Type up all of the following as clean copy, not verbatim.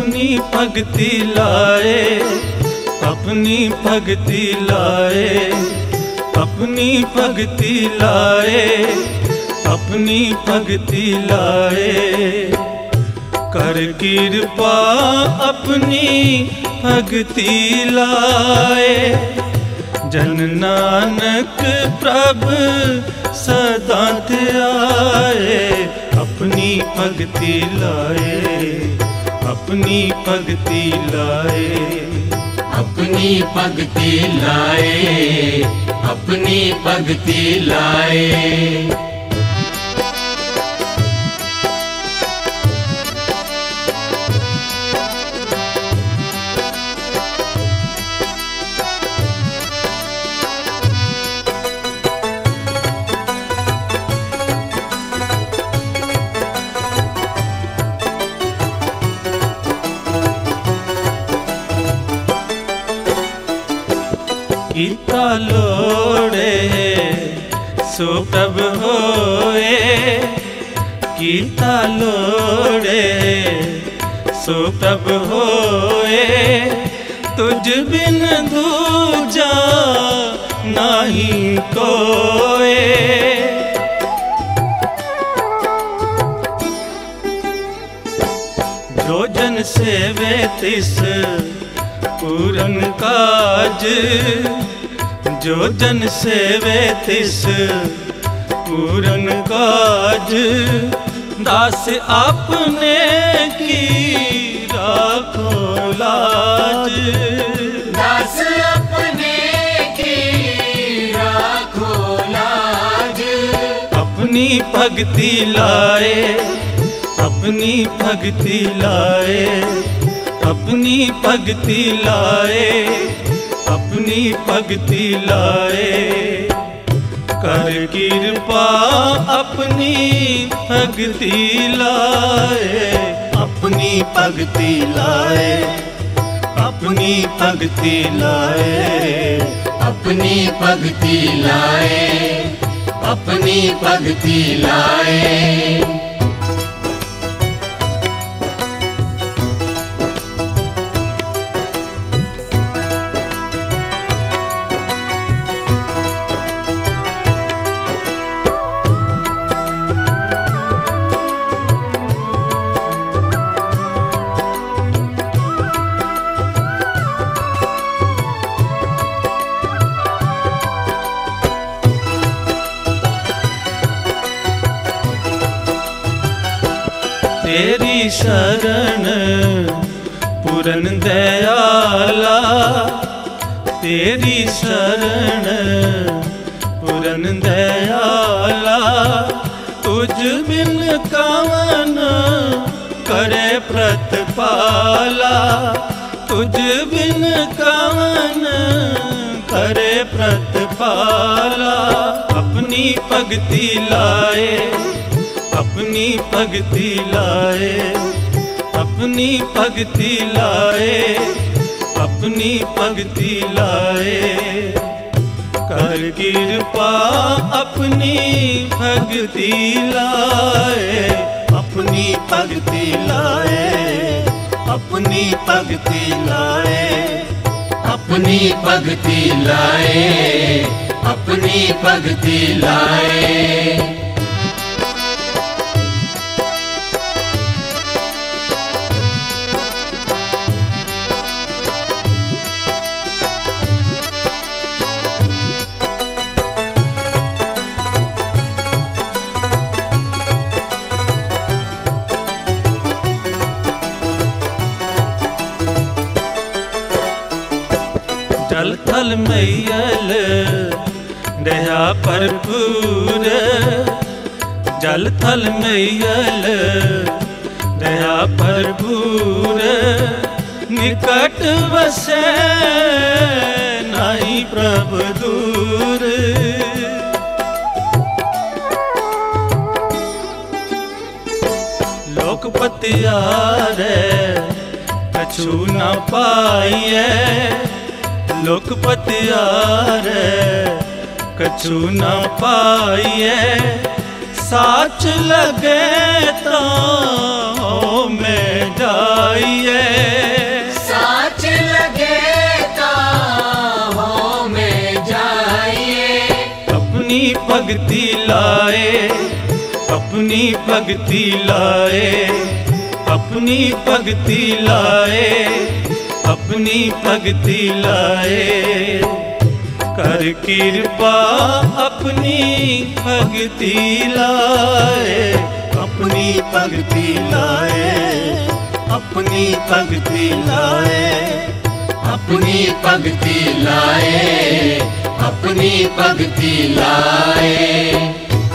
अपनी भगति लाए, अपनी भगति लाए, अपनी भगति लाए, अपनी भगति लाए। कर कृपा अपनी भगति लाए, जन नानक प्रभु सदा ध्याए। अपनी भगति लाए, अपनी भगति लाए, अपनी भगति लाए, अपनी भगति लाए। गीता लोड़े सो प्रभ होए, गीता लोड़े सो प्रभ होए। तुझ बिन दूजा नाही कोए। जो जन सेवे तिस पूरन काज, जो जन सेवे तिस पूरन काज। दास आपने की राखो लाज, दास अपने की राखो लाज। अपनी भगति लाए, अपनी भगति लाए, अपनी भगति लाए, अपनी भगति लाए। कर कृपा अपनी भगति लाए, अपनी भगति लाए, अपनी भगति लाए, अपनी भगति लाए, अपनी भगति लाए। तेरी शरण पूरन दयाला, तेरी शरण पूरन दयाला। तुझ बिन कवन करे प्रतिपाला, तुझ बिन कवन करे प्रतिपाला। अपनी भगति लाए, अपनी भगति लाए, अपनी भगति लाए, अपनी भगति लाए। कर कृपा अपनी भगति लाए, अपनी भगति लाए, अपनी भगति लाए, अपनी भगति लाए, अपनी भगति लाए। जल थल मैयल दया भरपूर, जल थल मैयल दया भरपूर। निकट वसे नहीं प्रभु दूर, लोकपति आरे कछु न पाइए, लोकपति आरे कछु न पाइए। साच लगे तो में जाइए, भक्ति लाए, अपनी भक्ति लाए, अपनी भक्ति लाए, अपनी भक्ति लाए। कर कृपा अपनी भक्ति लाए, अपनी भक्ति लाए, अपनी भक्ति लाए, अपनी भक्ति लाए, अपनी भक्ति लाए।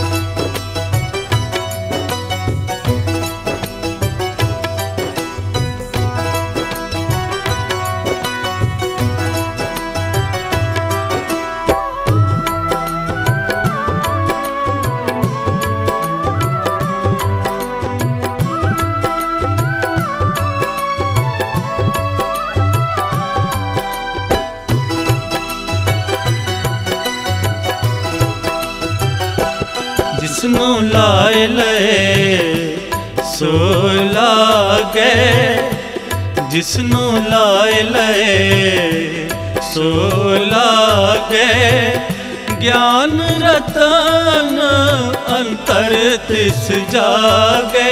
जिसनो लाए लए सो लागे, जिसनो लाए लए सो लागे। ज्ञान रतन अंतर तिस जागे,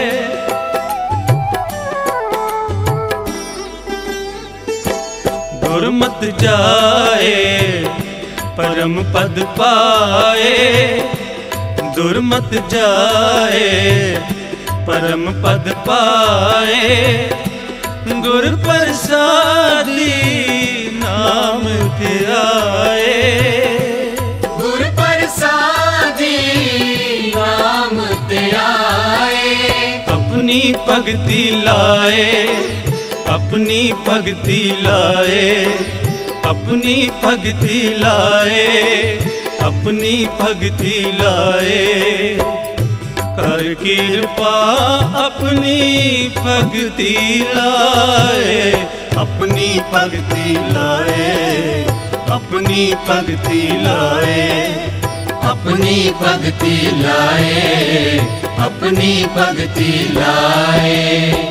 दुर्मत जाए परम पद पाए, दुर्मत जाए परम पद पाए। गुर प्रसादी नाम धियाए, गुर प्रसादी नाम धियाए। अपनी भक्ति लाए, अपनी भक्ति लाए, अपनी भक्ति लाए, अपनी भक्ति लाए। कर कृपा अपनी भक्ति लाए, अपनी भक्ति लाए, अपनी भक्ति लाए, अपनी भक्ति लाए, अपनी भक्ति लाए।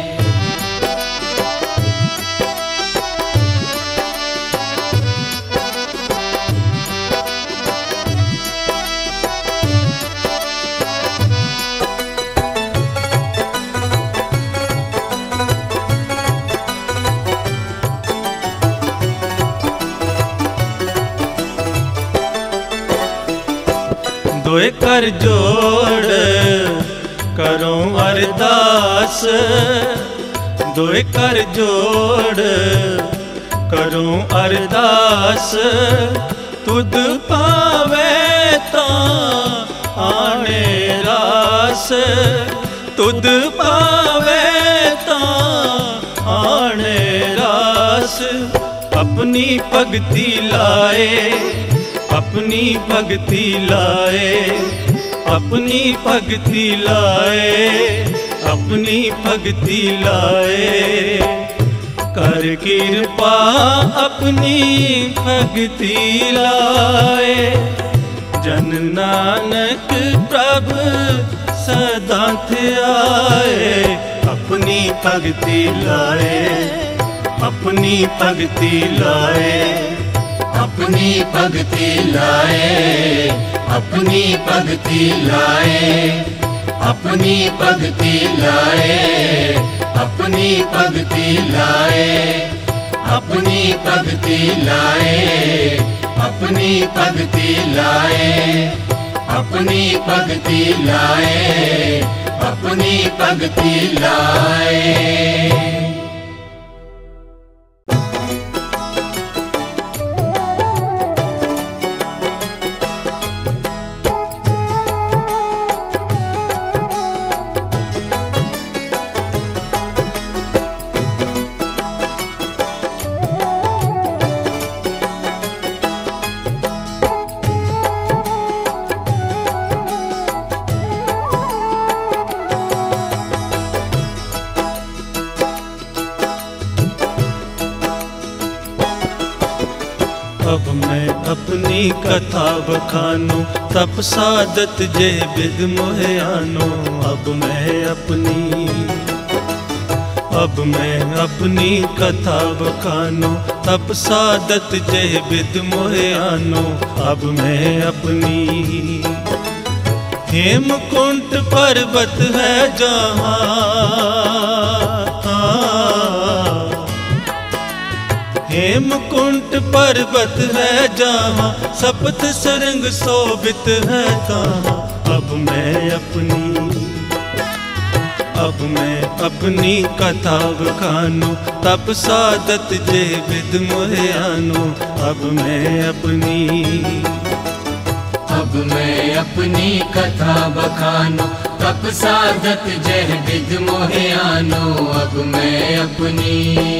दोए कर जोड़ करो अरदास, दोए कर जोड़ करो अरदास। तुद पावे ता आने रास, तुद पावे ता आने रास। अपनी भक्ति लाए, अपनी भक्ति लाए, अपनी भक्ति लाए, अपनी भक्ति लाए। कर कृपा अपनी भक्ति लाए। जन नानक प्रभु सदा ध्याए, अपनी भक्ति लाए, अपनी भक्ति लाए, अपनी भक्ति लाए, अपनी भक्ति लाए, अपनी भक्ति लाए, अपनी भक्ति लाए, अपनी भक्ति लाए, अपनी भक्ति लाए, अपनी भक्ति लाए, अपनी भक्ति लाए। अब मैं अपनी कथा बखानो, तप सादत जे बिद मोहे आनो। अब मैं अपनी कथा बखानो, तप सादत जे बिद मोहे आनो। अब मैं अपनी हेमकुंट पर्वत है जहाँ, हेमकुंट पर्वत है जहाँ, सप्त सरंग शोभित है तहाँ। अब मैं अपनी कथा बखानू, तप साधत जे विद मोहे आनू। अब मैं अपनी कथा बखानू, तप साधत जे विद मोहे आनू। अब मैं अपनी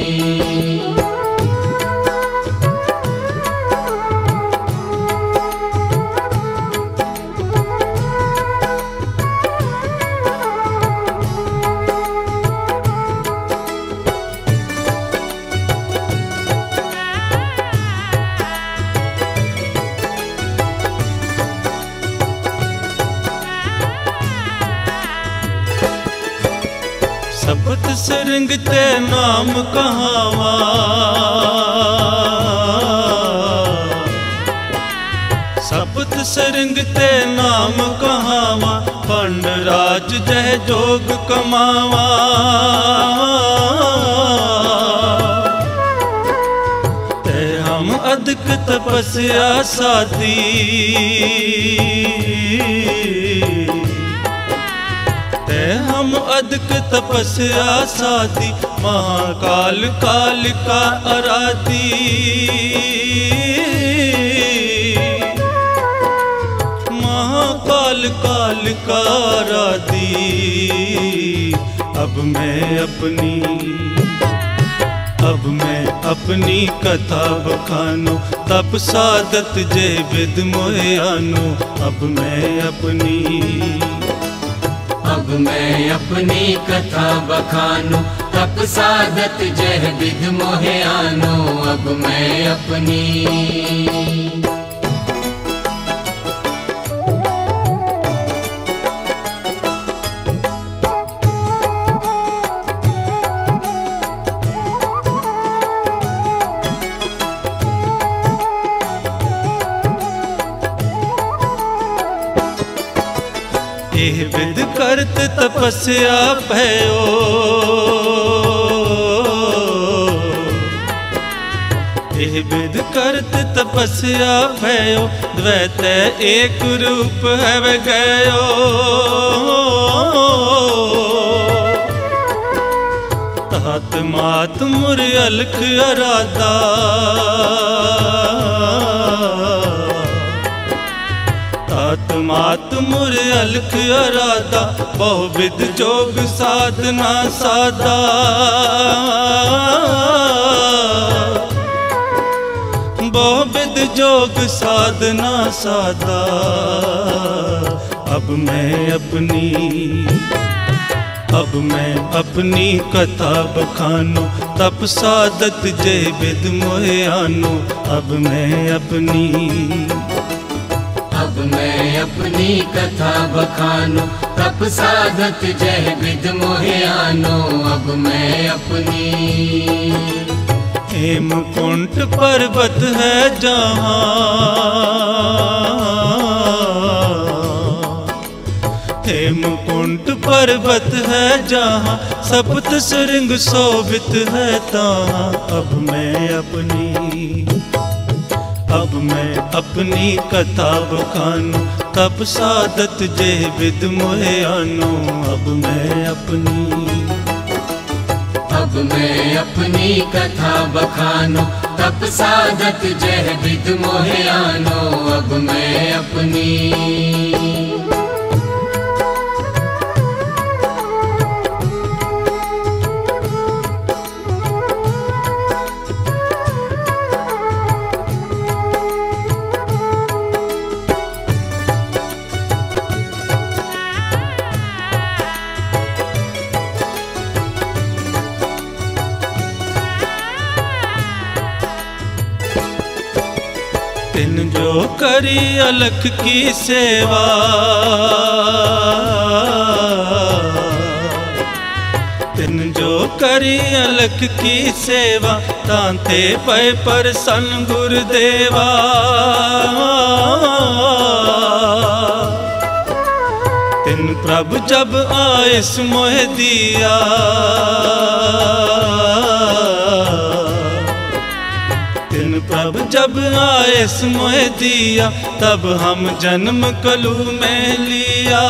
सप्त सरंग ते नाम कहावा, सप्त सरंग ते नाम कहावा। पंडराज जय जोग कमावा, ते हम अधिक तपस्या साधी। हम अधिक तपस्या साधी, महाकाल कालिका आराधी। महाकाल कालिका आराधी। अब मैं अपनी कथा बखानू, तप साधत जे विद मोहे आनू। अब मैं अपनी कथा बखानू, तप साधत जह विद मोहे आनू। अब मैं अपनी विद करत तपस्या भयो, विद करत तपस्या भयो। द्वैत एक रूप है गयो, तात मात मुर अलख आराधा। मात मुर अलख आराधा, बहुविध जोग साधना साधा। बहुविध जोग साधना साधा। अब मैं अपनी कथा बखानू, तप साधत जे विद मोहे आनू। अब मैं अपनी कथा बखानू, तप साधत जह विद मोहे आनू। अब मैं अपनी हेमकुंट पर्वत है जहाँ, हेमकुंट पर्वत है जहाँ, सप्त सरंग शोभित है तहाँ। अब मैं अपनी कथा बखानू, तप साधत जे विद मोहे आनू। अब मैं अपनी कथा बखानू, तप साधत जे विद मोहे आनू। अब मैं अपनी तिन जो करी अलख की सेवा, तिन जो करी अलख की सेवा, तांते पे प्रसन्न गुरुदेवा। तिन प्रभु जब आयस मोह दिया, तिन प्रभु जब आयस मोह दिया, तब हम जन्म कलू में लिया।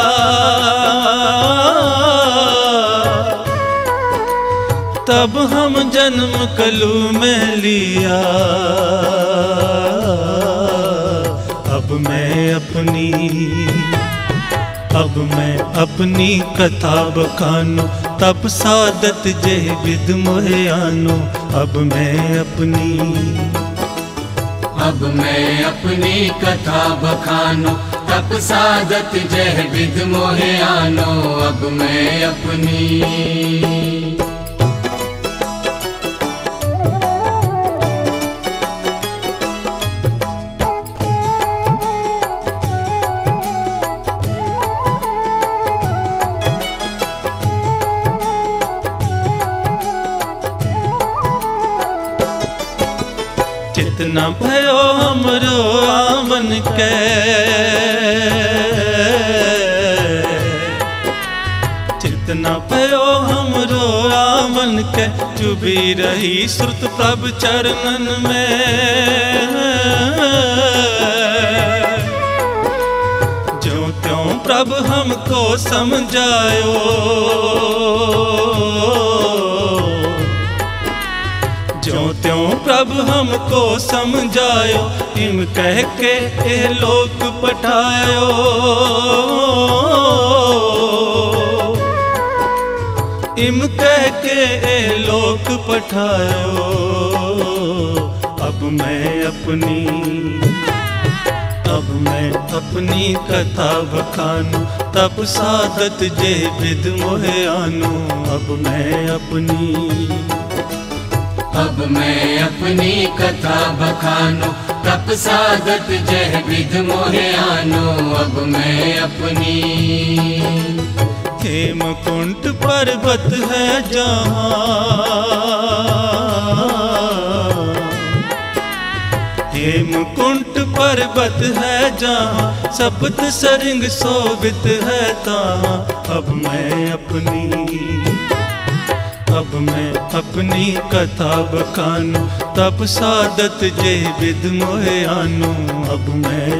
तब हम जन्म कलू में लिया। अब मैं अपनी कथा बखानू, तप सादत जे विद मोहे आनो। अब मैं अपनी कथा बखानू, तप सादत जे विद मोहे आनो। अब मैं अपनी चितना भयो हमरो आमन के, चितना भयो हमरो आमन के, चुभी रही श्रुत प्रभु चरणन में। ज्यों त्यों प्रभु हमको समझायो, ज्यों त्यों प्रभु हमको समझायो। इम कह के ए लोक पठायो, इम कह के ए लोक पठायो। अब मैं अपनी कथा बखानू, तप सादत जे विद मोहे आनो। अब मैं अपनी कथा बखानू, तप सादत जे विद मोहे आनो। अब मैं अपनी हेमकुंट पर्वत है जहाँ, हेमकुंट पर्वत है जहाँ, सप्त सरिंग शोभित है तहाँ। अब मैं अपनी कथा बखानू, तप सादत जे विद मोहे आनो। अब मैं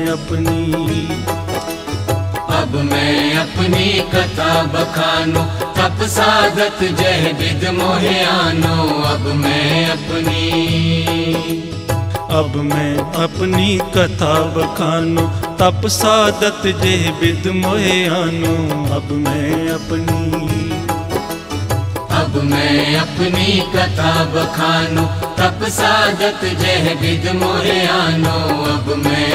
अपनी कथा बखानू, तप सादत जे विद मोहे आनो। अब मैं अपनी कथा बखानू, तप सादत जे विद मोहे आनो। अब मैं अपनी कथा बखानू, तप सादत जे विद मोहे आनो। अब मैं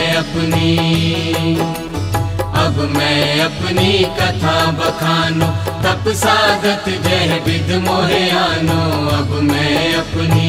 अपनी कथा बखानू, तप सादत जे विद मोहे आनो। अब मैं अपनी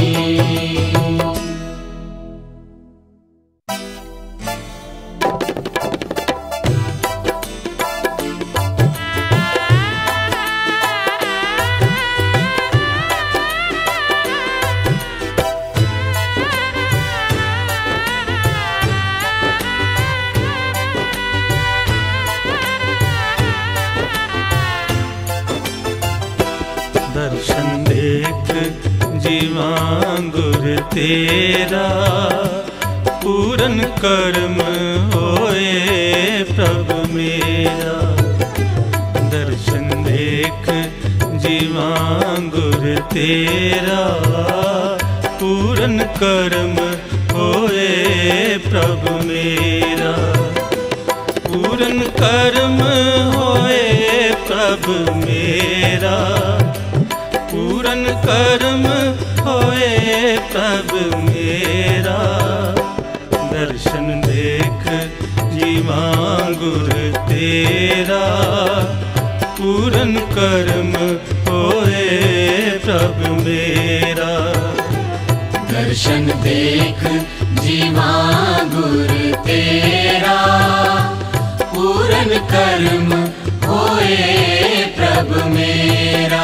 दर्शन देख जीवांगुर तेरा, पूरन कर्म होए प्रभु मेरा। दर्शन देख जीवांगुर तेरा, पूरन कर्म होए प्रभु मेरा। पूरन कर्म होए प्रभु मेरा, पूरन कर्म होए प्रभु मेरा। दर्शन देख जीवांगुर तेरा, पूरन कर्म होए प्रभु मेरा। दर्शन देख जीवांगुर तेरा, पूरन कर्म होए प्रभु मेरा।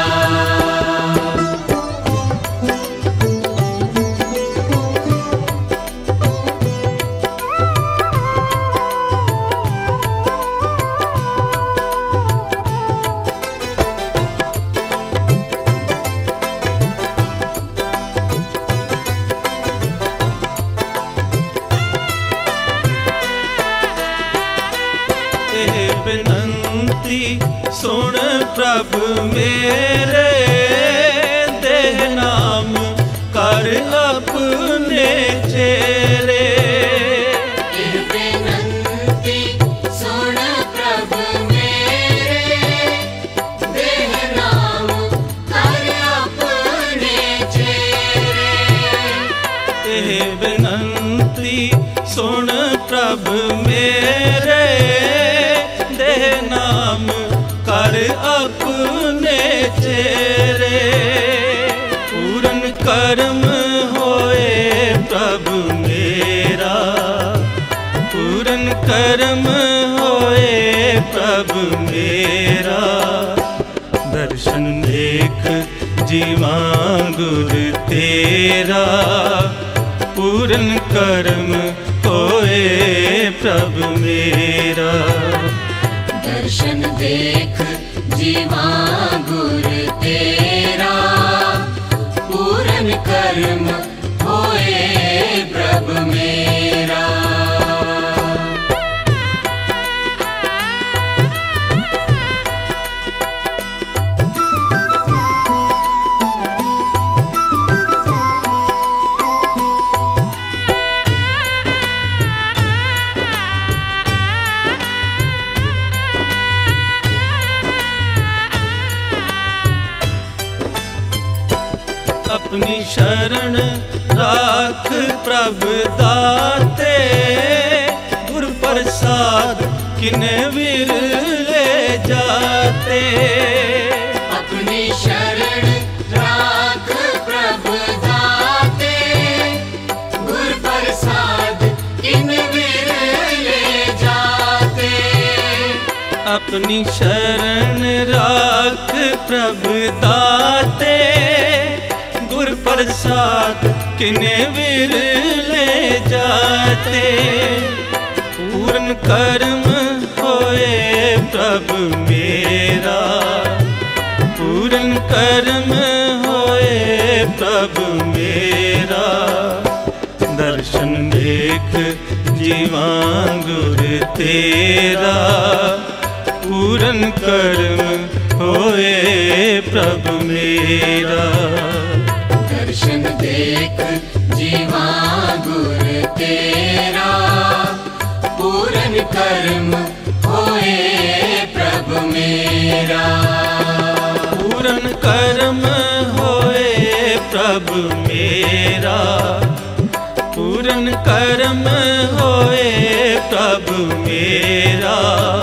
मेरे देह नाम कर अपने चेरे। विनंती सुन प्रभु मेरे देह नाम कर अपने चेरे। विनंती सुन प्रभु मेरे देह नाम कर अपने चेरे। पूरन कर्म होए प्रभु मेरा, पूरन कर्म होए प्रभु मेरा। दर्शन देख जीवा गुर तेरा, पूरन कर्म होए प्रभु मेरा। दर्शन देख जीवा गुर तेरा, पूरन कर्म होए प्रभु मेरा। अपनी शरण राख प्रभु दाते, गुर प्रसाद किने विरले जाते। अपनी शरण राख प्रभु दाते, गुर प्रसाद किन विरले जाते। अपनी शरण राख प्रभु दाते, गुर प्रसाद किने विरले जाते। पूर्ण कर्म होए प्रभु मेरा, पूर्ण कर्म होए प्रभु मेरा। दर्शन देख जीवा गुर तेरा, पूर्ण कर्म होए प्रभु मेरा। दर्शन देख जीवा गुर तेरा, पूरन कर्म होए प्रभु मेरा। पूरन कर्म होए प्रभु मेरा, पूरन कर्म होए प्रभु मेरा।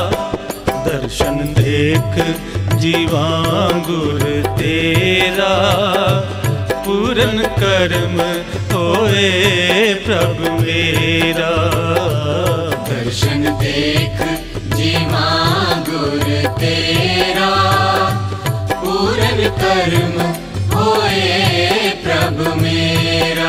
दर्शन देख जीवा गुर तेरा, पूरन कर्म होए प्रभु मेरा। दर्शन देख जीवा गुर तेरा, पूरन कर्म होए प्रभु मेरा।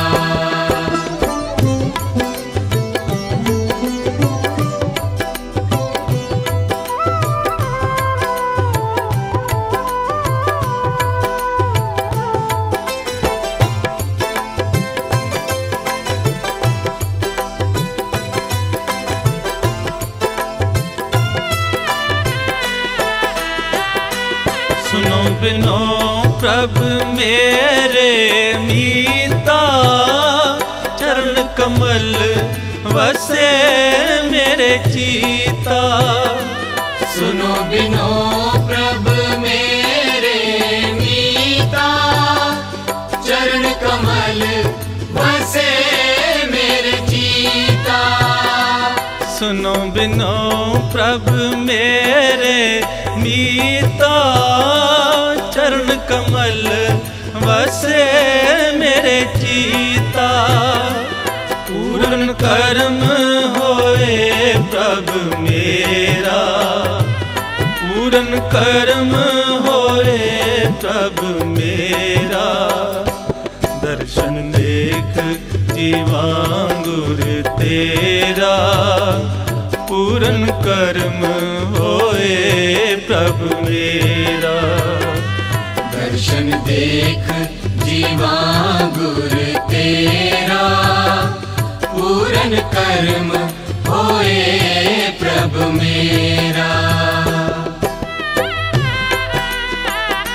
सुनो बिनो प्रभु मेरे मीता, चरण कमल वसे मेरे चीता। सुनो बिनो प्रभु मेरे मीता, चरण कमल वसे मेरे चीता। सुनो बिनो प्रभु मेरे मीता, चरण कमल वसे मेरे चीता। पूर्ण कर्म होए प्रभु मेरा, पूर्ण कर्म होए प्रभु मेरा। दर्शन देख जीवा गुर तेरा, पूर्ण कर्म होए प्रभु मेरा। दर्शन देख जीवा गुर तेरा, पूर्ण कर्म होए प्रभु मेरा।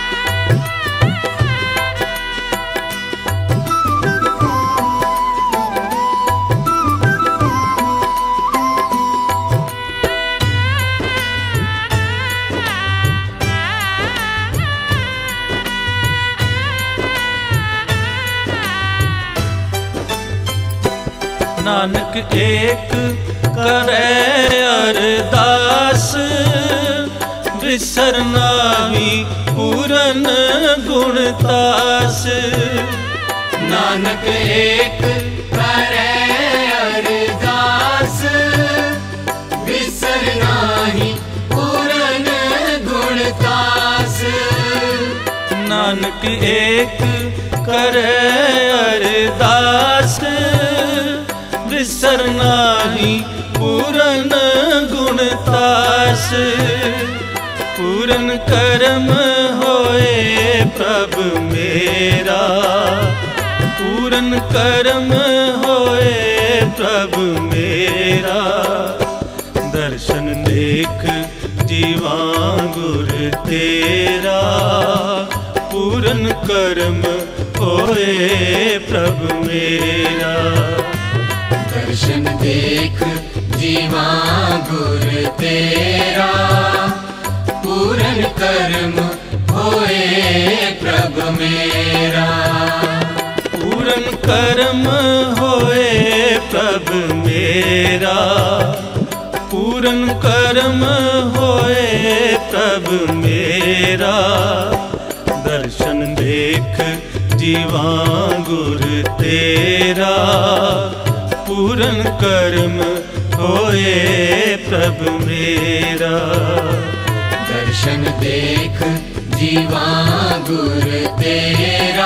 नानक एक करे अरदास, बिसर नावी पूरन गुणतास। नानक एक करे अरदास, बिसर नाही पूरन गुणतास। नानक एक करे अरदास, बिसर नाही पूरन गुणतास। पूरन कर्म होए प्रभु मेरा, पूरन कर्म होए प्रभु मेरा। दर्शन देख जीवा गुर तेरा, पूरन कर्म होए प्रभु मेरा। दर्शन देख जीवा गुर तेरा, पूरन कर्म होए प्रभु मेरा। पूरन कर्म होए प्रभु मेरा, पूरन कर्म होए प्रभु मेरा। दर्शन देख जीवा गुर तेरा, पूरन कर्म होए प्रभु मेरा। दर्शन देख जीवा गुर तेरा,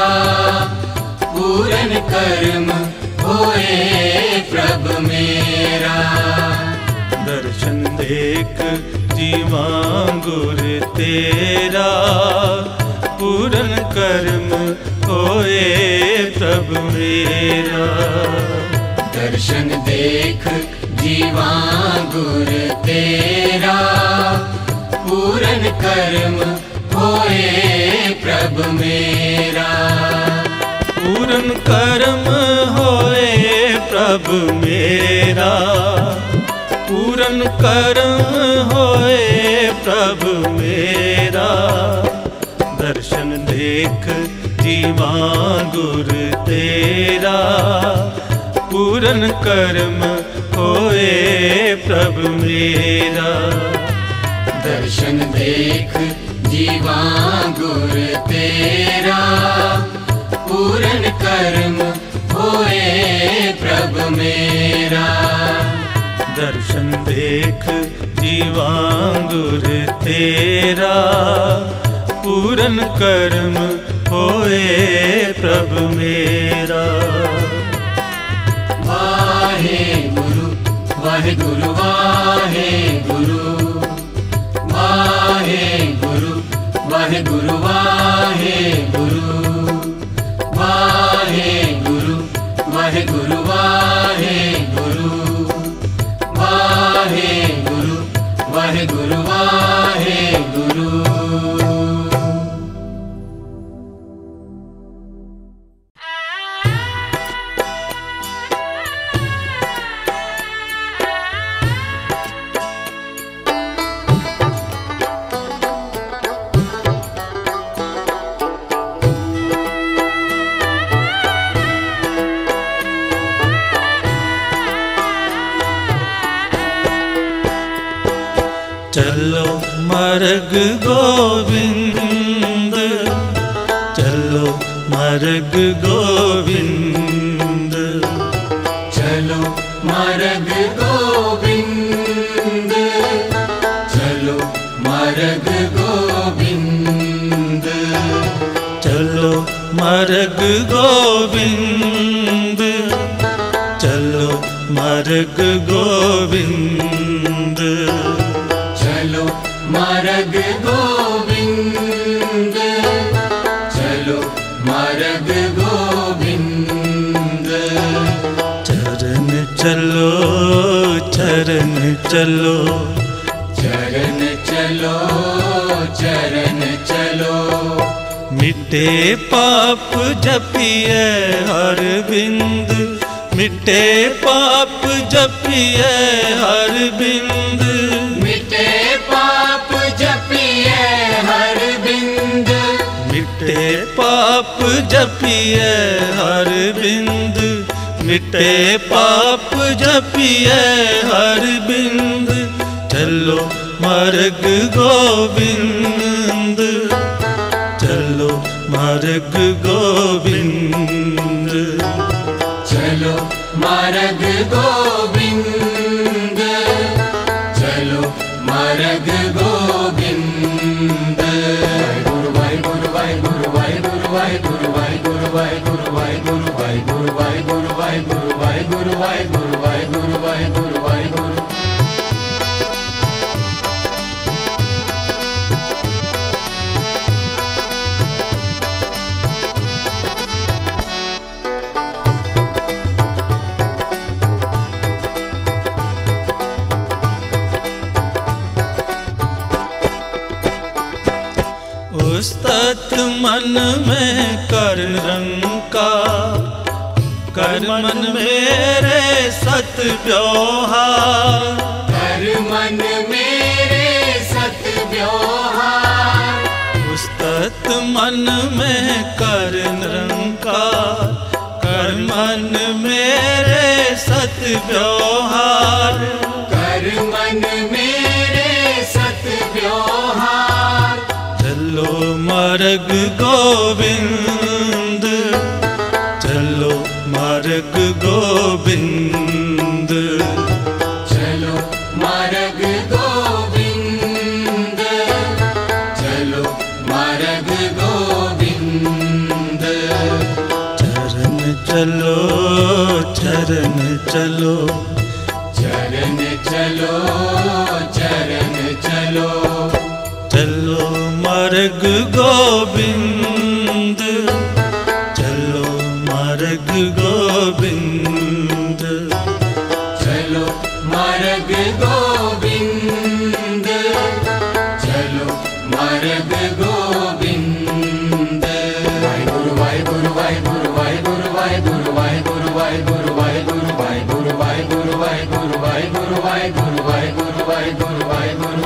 पूरन कर्म होए प्रभु मेरा। दर्शन देख जीवा गुर तेरा, पूरन कर्म होए प्रभु मेरा। दर्शन देख जीवा गुर तेरा, पूरन कर्म होए प्रभु मेरा। पूरन कर्म होए प्रभु मेरा, पूरन कर्म होए प्रभु मेरा। दर्शन देख जीवा गुर तेरा, पूरन कर्म होए प्रभु मेरा। दर्शन देख जीवा गुर तेरा, पूरन कर्म होए प्रभु मेरा। दर्शन देख जीवा गुर तेरा, पूरन कर्म होए प्रभु मेरा। वाहे गुरु वाहे गुरु वाहे गुरु, वाहे गुरु वाहे गुरु वाहे गुरु, वाहे गुरु वाहे गुरु वाहे गुरु, वाहे गुरु वाहे गुरु वाहे गुरु। चलो मर्ग गोविंद, चलो मर्ग गोविंद, चलो मर्ग गोविंद, चलो मर्ग गोविंद, चलो मर्ग गोविंद, चलो मर्ग गोविंद, चलो मर्ग गोविंद, चलो मर्ग गोविंद। चरण चलो चरण चलो, चरण चलो चरण चलो, मिटे पाप जपिए हर बिंद, मिटे पाप जपिए हर बिंद, मिटे पाप जपिए हर बिंद, मिटे पाप जपिए हर बिंद, मिटे पाप जपिए हर बिंद, चलो मार्ग गोविंद, चलो मार्ग गोविंद, चलो मार्ग गोविंद, चलो मार्ग गोविंद। गुरु भाई गुरु भाई गुरु भाई गुरु भाई गुरु भाई गुरु भाई गुरु भाई गुरु भाई गुरु भाई गुरु भाई गुरु भाई गुरु भाई गुरु भाई गुरु भाई गुरु भाई गुरु। उस तत् मन में कर निरंकार, कर मन मेरे सत व्यवहार, कर मन मेरे सत व्यवहार। उस तत् मन में कर निरंकार, कर मन मेरे सत व्यवहार, कर मन मेरे सत व्यवहार। चलो मार्ग गोविंद, चलो मार्ग गोविंद, चलो मार्ग गोविंद, चलो मार्ग गोविंद। चरण चलो चरण चलो, चरण चलो चरण चलो, चलो मार्ग गोविंद, चलो मार्ग गोविंद, चलो मार्ग गोविंद, चलो मार्ग गोविंद। गुरु भाई गुरु भाई गुरु भाई गुरु भाई गुरु भाई गुरु भाई गुरु भाई गुरु भाई गुरु भाई गुरु भाई गुरु भाई गुरु भाई गुरु भाई गुरु भाई गुरु भाई गुरु।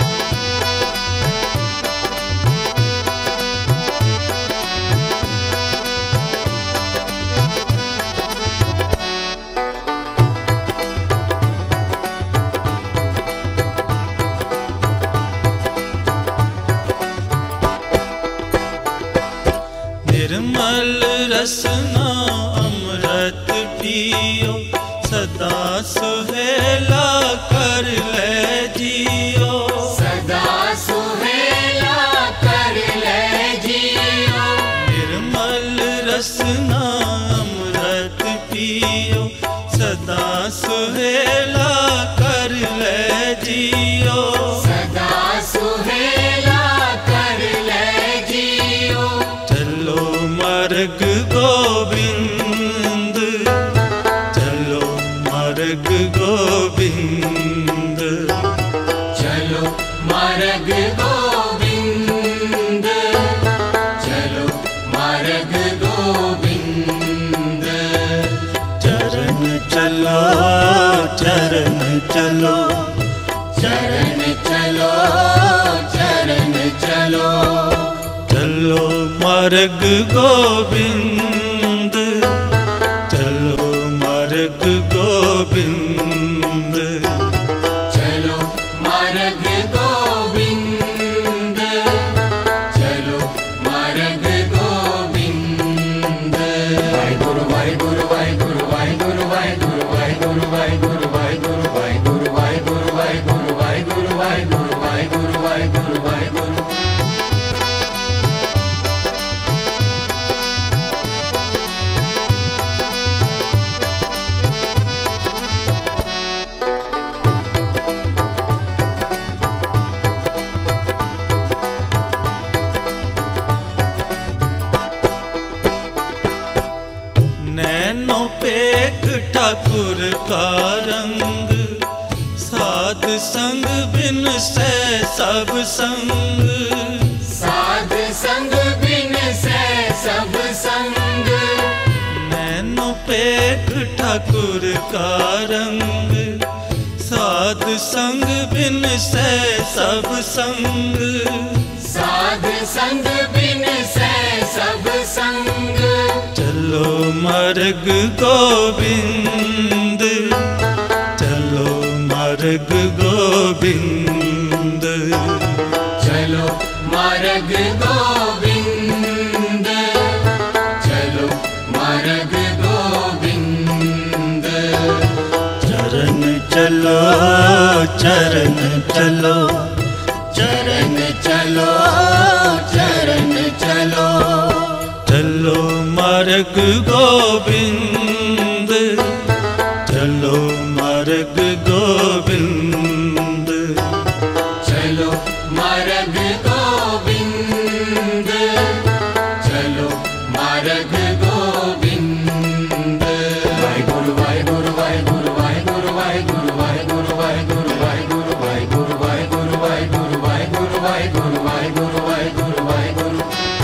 निर्मल रसना अमृत पियो, सदा सुहेला कर ले जियो, सदा सुहेला कर ले जियो। निर्मल रसना अमृत पियो, सदा सुहेला कर ले जियो, सदा सुहेला कर ले जियो। चलो मार्ग गोविंद, चलो मार्ग गोविंद, चलो मार्ग गोविंद, चलो मार्ग गोविंद। चरण चलो चरण चलो, चरण चलो चरण चलो, चलो मार्ग गोविंद, चलो मार्ग गोविंद, चलो मार्ग गोविंद, चलो मार्ग गोविंद। गुरु भाई गुरु भाई गुरु भाई गुरु भाई गुरु भाई गुरु भाई गुरु भाई गुरु भाई गुरु भाई गुरु भाई गुरु भाई गुरु भाई गुरु भाई गुरु भाई गुरु भाई गुरु। नैनों पे ठाकुर का रंग, साध संग बिन से सब संग, साध संग बिन से सब संग। नैनों पे ठाकुर का रंग, साध संग बिन से सब संग, साध संग बिन से सब संग। चलो चलो मार्ग गोविंद, चलो मार्ग गोविंद, चलो मार्ग गोविंद, चलो मार्ग गोविंद। चरण चलो चरण चलो, चरण चलो चरण चलो, चलो मार्ग गोविंद, चलो मार्ग गोविंद, चलो मार्ग गोविंद, चलो मार्ग गोविंद। वाहेगुरु वाहेगुरु वाहेगुरु वाहेगुरु वाहेगुरु वाहेगुरु वाहेगुरु वाहेगुरु वाहेगुरु वाहेगुरु वाहेगुरु वाहेगुरु वाहेगुरु वाहेगुरु वाहेगुरु वाहेगुरु।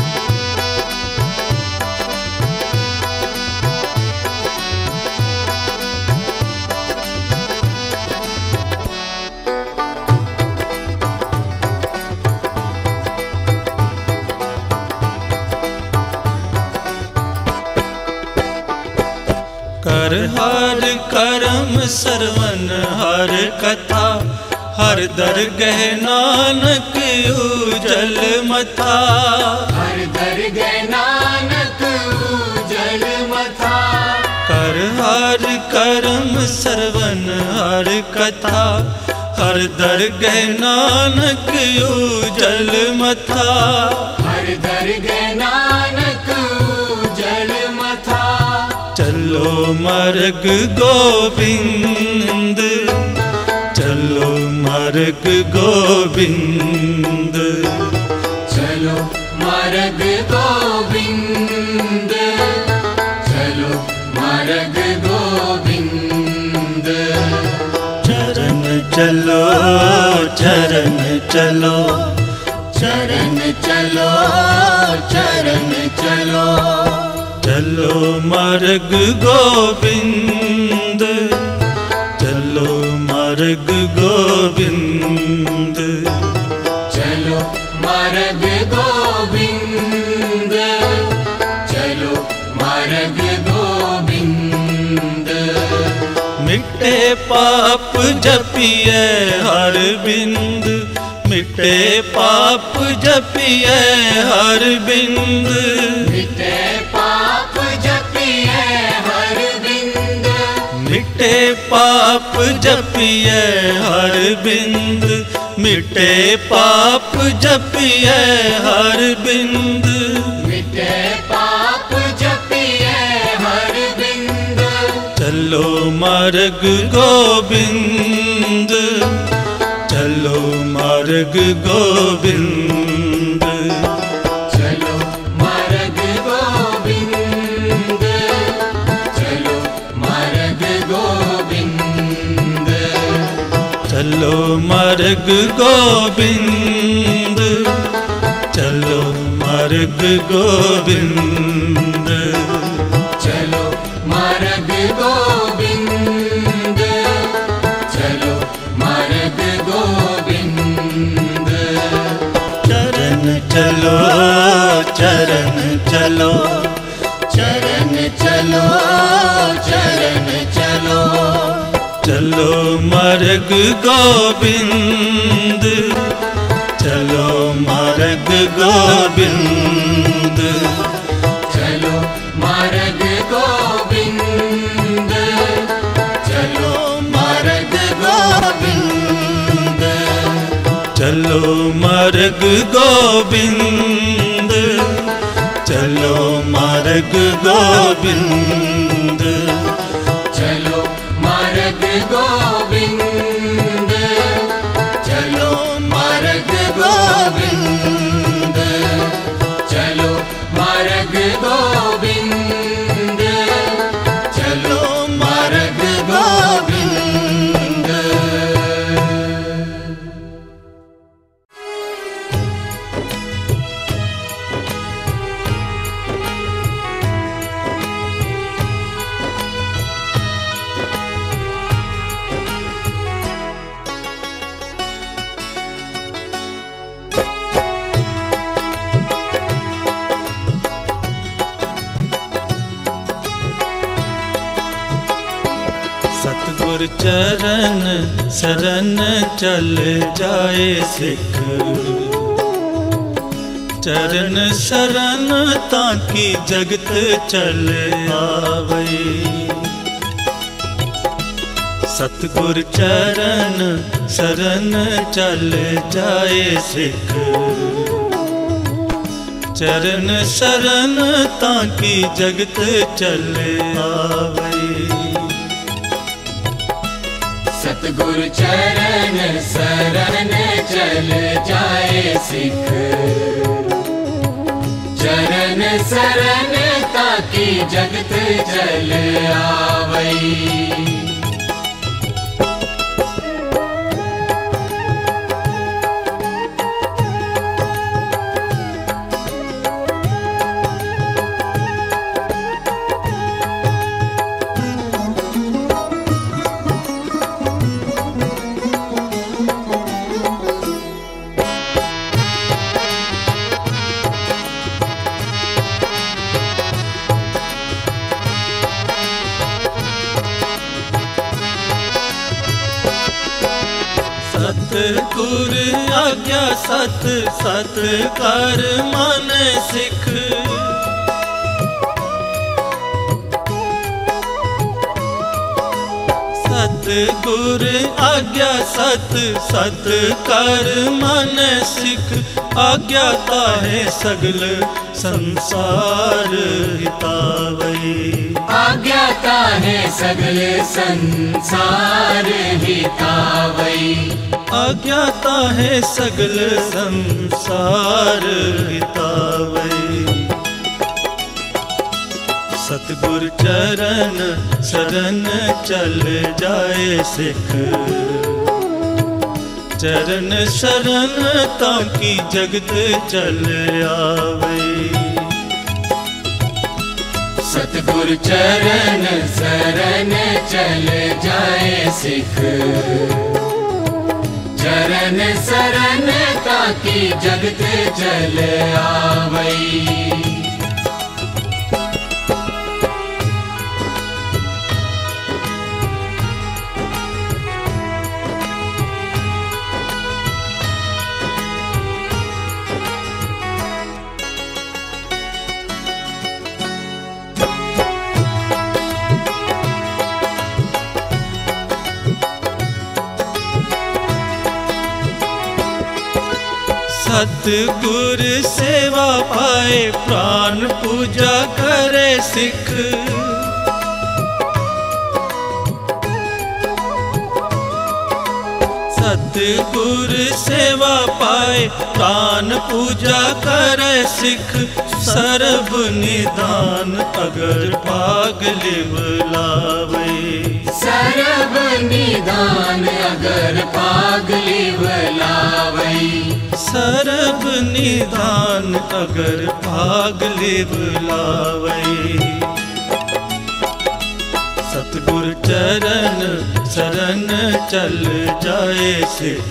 कर हर करम सरवन हर कथा, हर दरगह नानक उजल मथा, हर दरगह नानक उजल मथा। कर हर करम सरवन हर कथा, हर दरगह नानक उजल मथा, हर दरगह नानक उजल मथा। चलो मार्ग गोविंद, चलो मार्ग गोविंद, चलो मार्ग गोविंद, चलो मार्ग गोविंद। चरण चलो चरण चलो, चरण चलो चरण चलो, चलो मार्ग गोविंद, चलो मार्ग गोविंद, चलो मार्ग गोविंद, चलो मार्ग गोविंद। मिटे पाप जपिए हर बिंद, मिटे पाप जपिए हर बिंद, मिटे पाप जपिए हर बिंद, मिटे पाप जपिए हर बिंद, मिटे पाप जपिए हर बिंद, मिटे पाप जपिए हर बिंद। चलो मार्ग गोविंद, चलो मार्ग गोविंद, चलो मार्ग गोविंद, चलो मार्ग गोविंद, चलो मार्ग गोविंद, चलो मार्ग गोविंद, चलो मार्ग गोविंद, चलो मार्ग गोविंद। चरण चलो चरण चलो, चरण चलो चरण चलो, चलो मार्ग गोविंद, चलो मार्ग गोविंद, चलो मार्ग गोविंद, चलो मार्ग गोविंद, चलो मार्ग गोविंद, चलो मार्ग गोविंद, चलो मार्ग गोविंद, चलो मार्ग गोविंद, चलो मार्ग गोविंद, चलो मार्ग गोविंद। सतगुर चरण शरण चल जाए सिख, चरण शरण ताकि जगत चल आवै। सतगुर चरण शरण चल जाए सिख, चरण शरण ताकि जगत चल आवै। सतगुर चरण शरण चल जाए सिख, चरण शरण ताकि जगत चल आवै। सतगुर आज्ञा सत सत कर मन सिख, सतगुर आज्ञा सत सत कर मन सिख। आज्ञा ताहे सगल संसार हितावै, आज्ञा ताहे सगल संसार हितावै, आज्ञा ताहे सगल संसार हितावै। सतगुर चरण शरण चल जाए सिख, चरण शरण ताकि जगत चल आवै। सतगुर चरण शरण चल जाए सिख, चरण शरण ताकि जगत चल आवै। सतगुर सेवा पाए प्राण पूजा करे सिख, सतगुर सेवा पाए प्राण पूजा करे सिख। सर्व निदान अगर पाग लिव लावे, सर्व निदान अगर पाग लिव लावै, सर्व निदान अगर भाग लिव लावै। सतगुर चरण शरण चल जाए सिख,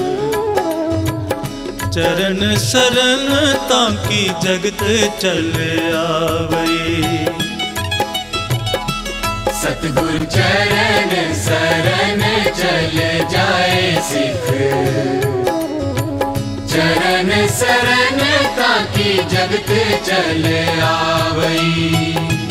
चरण शरण ताकि जगत चल आवै। सतगुर चरण शरण चल जाए सिख, चरण शरण ताकि जगत चल आवै।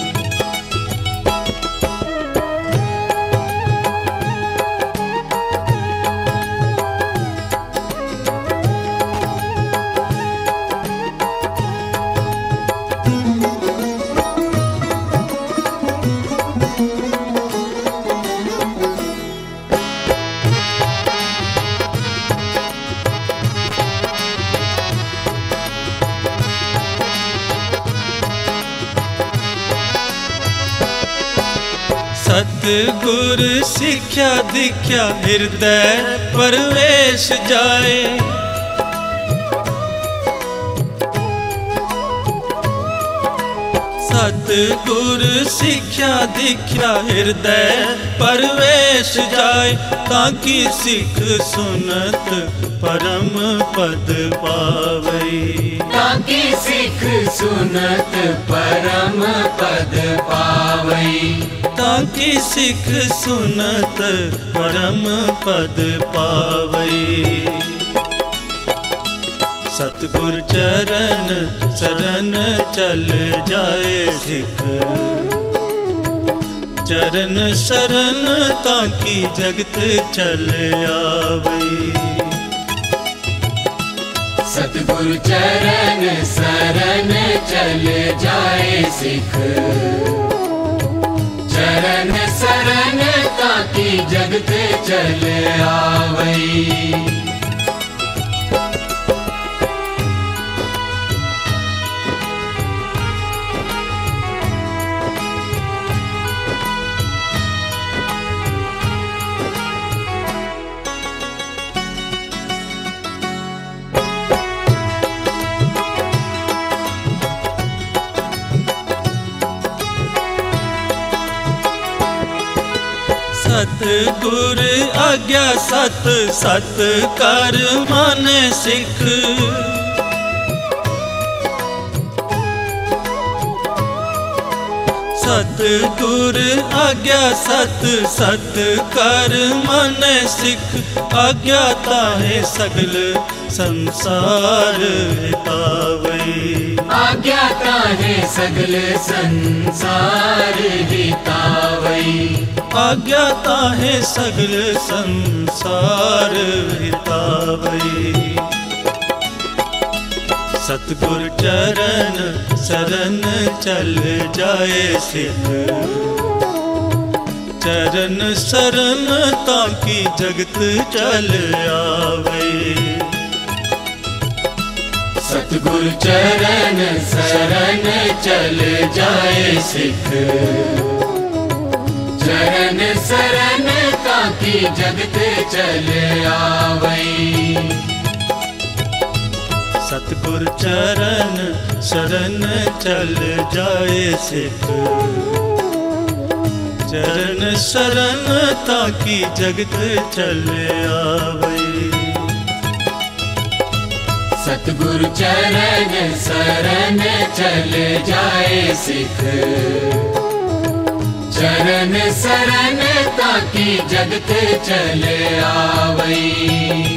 सतगुर सिक्ख्या दीख्या हृदय प्रवेश जाए, सतगुर सिक्ख्या दीख्या हृदय प्रवेश जाए। ताकि सिख सुनत परम पद पावै, ताकि सिख सुनत परम पद पावै, ताकि सिख सुनत परम पद पावई। सतगुर चरण शरण चल जाए सिख, चरण शरण ताकि जगत चल आवई। सतगुरु चरण शरण चल जाए सिख, चरण शरण ताकि जगत चल आवई। सतगुर आज्ञा सत सत कर माने सिख, सतगुर आज्ञा सत सत कर माने सिख। आज्ञा ताहे सगल संसार हितावई, आज्ञा ताहे सगल संसार हितावई। आज्ञा ताहे सगल संसार हितावई। सतगुर चरण शरण चल जाए सिख, चरण शरण ताकि जगत चल आवई। सतगुर चरण शरण चल जाए सिख, चरण शरण ताकि जगत चल आवई। सतगुर चरण शरण चल जाए सिख, चरण शरण ताकि जगत चल आवई। सतगुरु चरण शरण चल जाए सिख, चरण शरण ताकि जगत चल आवई।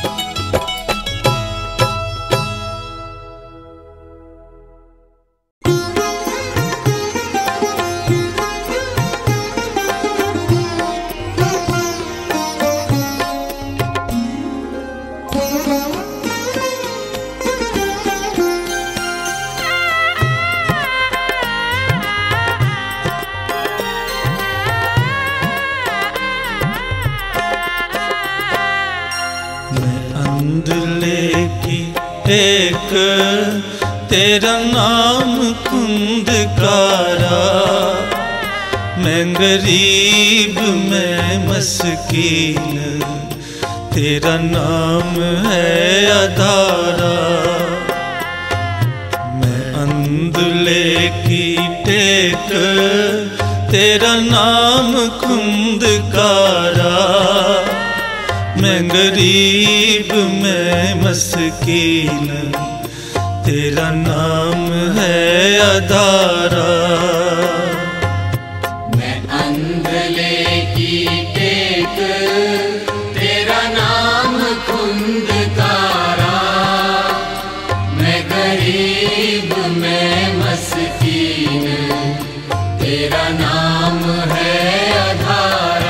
एक तेरा नाम कुंदकारा, मैं गरीब मैं मस्कीन, तेरा नाम है आधारा। मैं अंधले की टेक तेरा नाम कुंदकारा, मैं गरीब मैं मस्कीन, तेरा नाम है आधारा। मैं अंधले की टेक तेरा नाम कुंदकारा, मैं गरीब मैं मस्कीन, तेरा नाम है आधारा।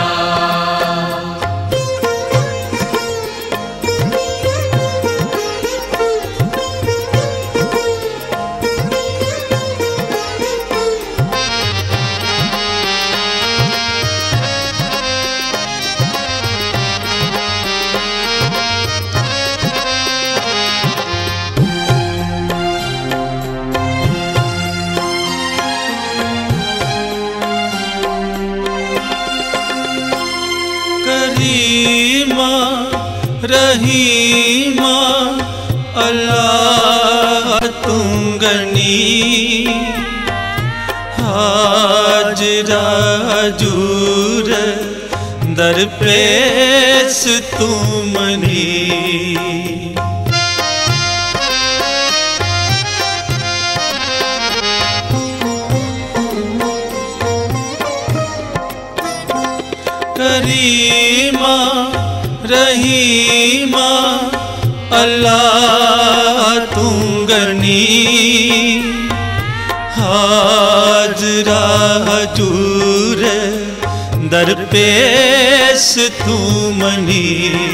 करीमा रहीमा अल्लाह तुंगनी, हाजरा हजूर दर पेश तुमनी। करीमा रहीमा अल्लाह तू गनी, हाजरा हजूर दरपेश तू मनी।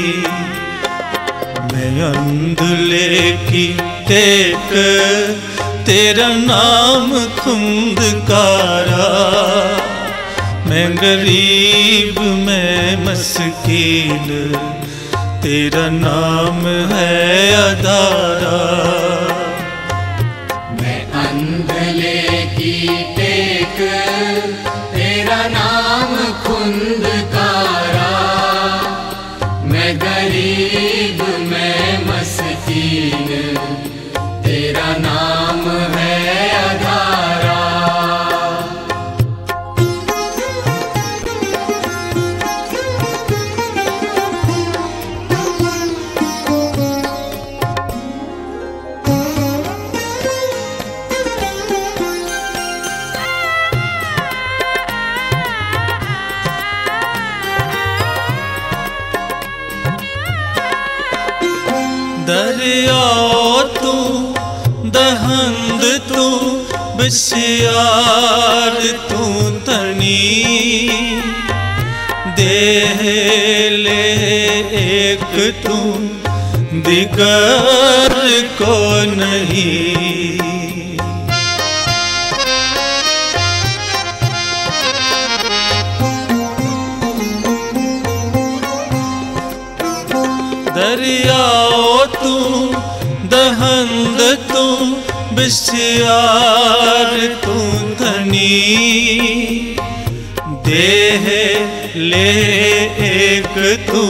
मैं अंधले की टेक तेरा नाम खुंदकारा, मैं गरीब मैं मस्कीन तेरा नाम है अदारा। मैं अंधले की टेक तेरा नाम खुंदकारा, मैं गरीब मैं मस्कीन तेरा नाम है अदारा। दरिया तू दहंद तू बसियार तू तनी, देह ले एक तू दिगर को नहीं। दरिया तू दहंद तू बसियार तू धनी, देह ले एक तू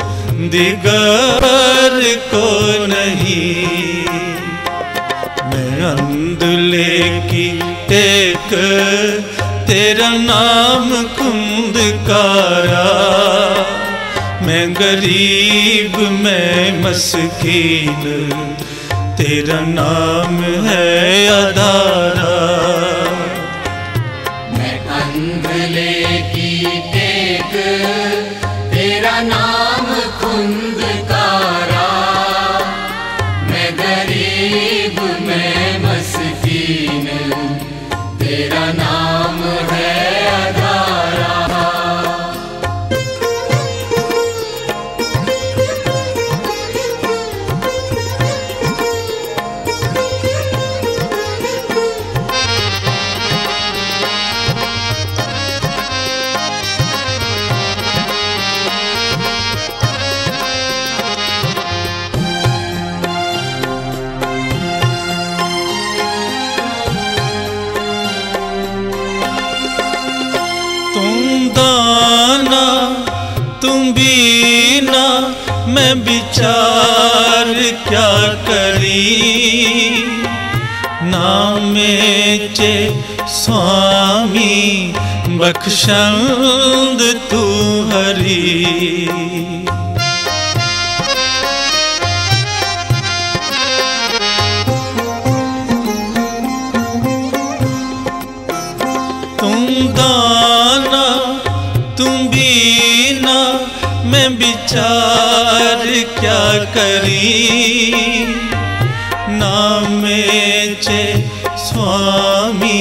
दिगर को नहीं। मैं अंधले की टेक तेरा नाम खुंदकारा, मैं गरीब मैं मस्कीन तेरा नाम है अदारा। मैं अंधले की टेक तेरा नाम खुंदकारा, मैं गरीब मैं मस्कीन तेरा नाम है अदारा। तुम बीना मैं विचार क्या करी, नामे चे स्वामी बख्शंद तू हरी। तुम दाना तुम बीना मैं विचार क्या करी, नामे चे स्वामी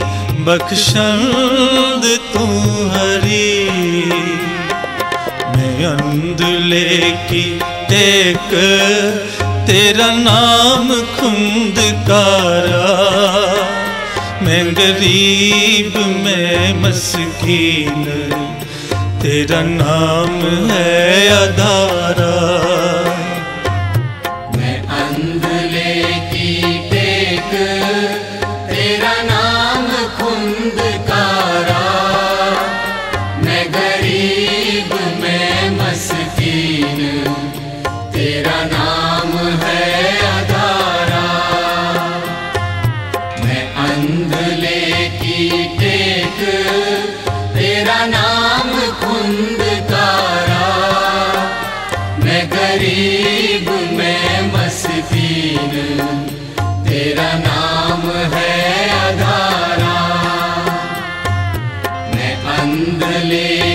बख्शंद तू हरी। मैं अंधले की टेक तेरा नाम खुंदकारा, मैं गरीब मैं मस्कीन तेरा नाम है अदारा। मैं अंधले की टेक तेरा नाम खुंदकारा, मैं गरीब मैं मस्कीन तेरा नाम है अदारा। मैं अंधले की टेक तेरा नाम खुंदकारा, मैं गरीब मैं मस्कीन तेरा नाम है अदारा। मैं अंधले